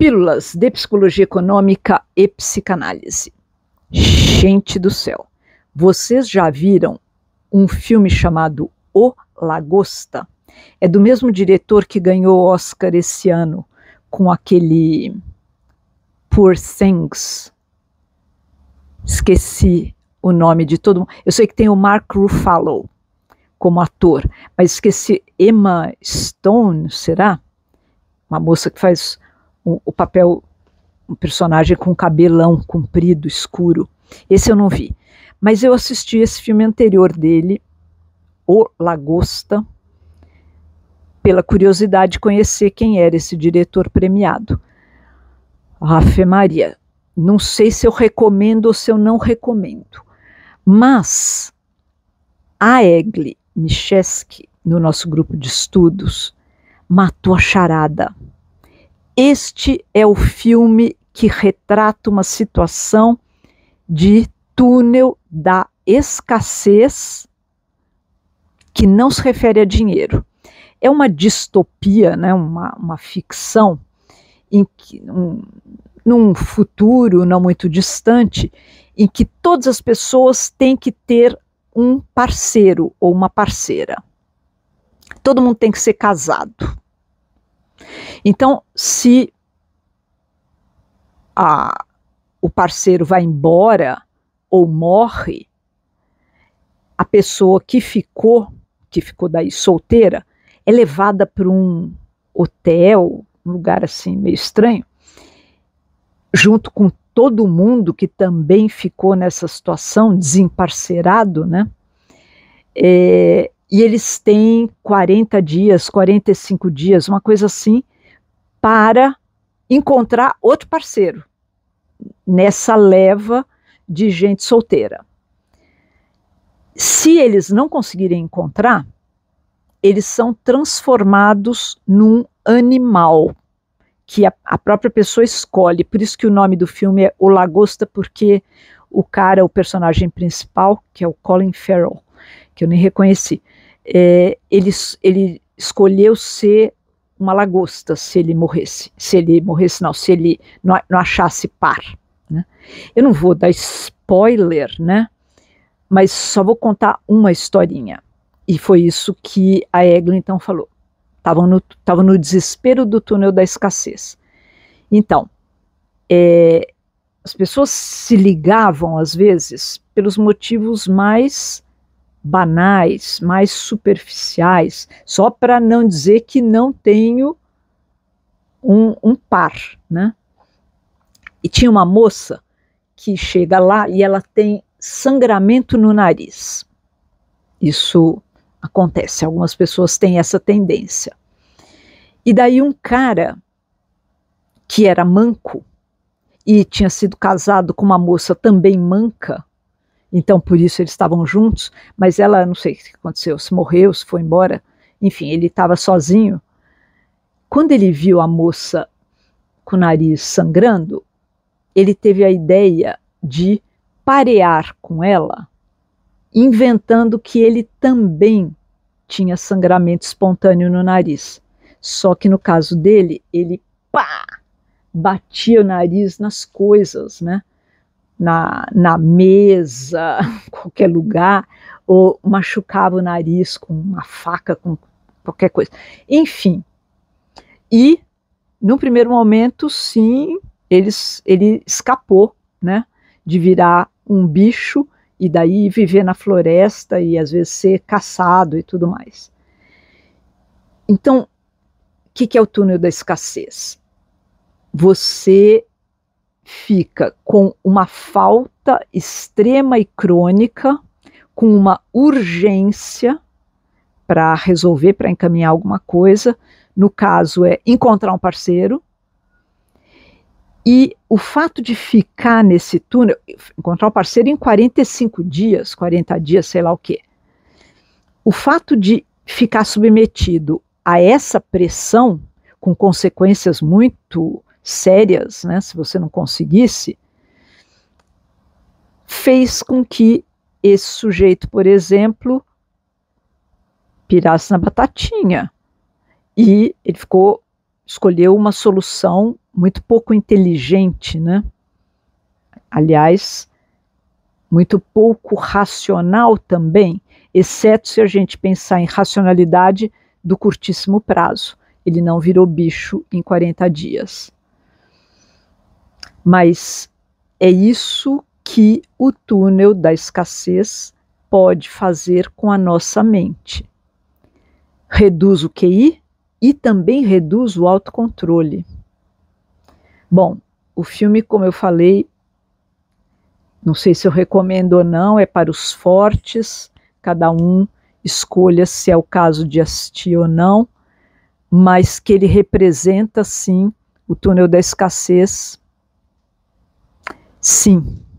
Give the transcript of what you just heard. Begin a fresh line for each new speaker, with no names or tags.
Pílulas de psicologia econômica e psicanálise. Gente do céu, vocês já viram um filme chamado O Lagosta? É do mesmo diretor que ganhou o Oscar esse ano com aquele Poor Things. Esqueci o nome de todo mundo. Eu sei que tem o Mark Ruffalo como ator, mas esqueci. Emma Stone, será? Uma moça que faz o papel, um personagem com cabelão comprido, escuro. Esse eu não vi. Mas eu assisti esse filme anterior dele, O Lagosta, pela curiosidade de conhecer quem era esse diretor premiado. Ave Maria, não sei se eu recomendo ou se eu não recomendo, mas a Egli Micheski, no nosso grupo de estudos, matou a charada. Este é o filme que retrata uma situação de túnel da escassez que não se refere a dinheiro. É uma distopia, né, uma ficção em que, num futuro não muito distante, em que todas as pessoas têm que ter um parceiro ou uma parceira. Todo mundo tem que ser casado. Então, se o parceiro vai embora ou morre, a pessoa que ficou daí solteira, é levada para um hotel, um lugar assim meio estranho, junto com todo mundo que também ficou nessa situação, desemparcerado, né? E eles têm 40 dias, 45 dias, uma coisa assim, para encontrar outro parceiro nessa leva de gente solteira. Se eles não conseguirem encontrar, eles são transformados num animal que a própria pessoa escolhe. Por isso que o nome do filme é O Lagosta, porque o personagem principal, que é o Colin Farrell, que eu nem reconheci, ele escolheu ser uma lagosta se ele morresse. Se ele não achasse par. Né? Eu não vou dar spoiler, né? Mas só vou contar uma historinha. E foi isso que a Egli então falou. Estavam no desespero do túnel da escassez. Então, as pessoas se ligavam, às vezes, pelos motivos mais banais, mais superficiais, só para não dizer que não tenho um par, né? E tinha uma moça que chega lá e ela tem sangramento no nariz. Isso acontece, algumas pessoas têm essa tendência. E daí um cara que era manco e tinha sido casado com uma moça também manca, então por isso eles estavam juntos, mas ela, não sei o que aconteceu, se morreu, se foi embora, enfim, ele estava sozinho. Quando ele viu a moça com o nariz sangrando, ele teve a ideia de parear com ela, inventando que ele também tinha sangramento espontâneo no nariz. Só que no caso dele, ele batia o nariz nas coisas, né? Na mesa, em qualquer lugar, ou machucava o nariz com uma faca, com qualquer coisa. Enfim, e no primeiro momento, sim, ele escapou, né? De virar um bicho e daí viver na floresta e às vezes ser caçado e tudo mais. Então, o que é o túnel da escassez? Você fica com uma falta extrema e crônica, com uma urgência para resolver, para encaminhar alguma coisa. No caso é encontrar um parceiro. E o fato de ficar nesse túnel, encontrar um parceiro em 45 dias, 40 dias, sei lá o quê. O fato de ficar submetido a essa pressão, com consequências muito sérias, né, se você não conseguisse, fez com que esse sujeito, por exemplo, pirasse na batatinha. E ele escolheu uma solução muito pouco inteligente, né? Aliás, muito pouco racional também, exceto se a gente pensar em racionalidade do curtíssimo prazo. Ele não virou bicho em 40 dias. Mas é isso que o túnel da escassez pode fazer com a nossa mente. Reduz o QI e também reduz o autocontrole. Bom, o filme, como eu falei, não sei se eu recomendo ou não, é para os fortes, cada um escolha se é o caso de assistir ou não, mas que ele representa, sim, o túnel da escassez, sim.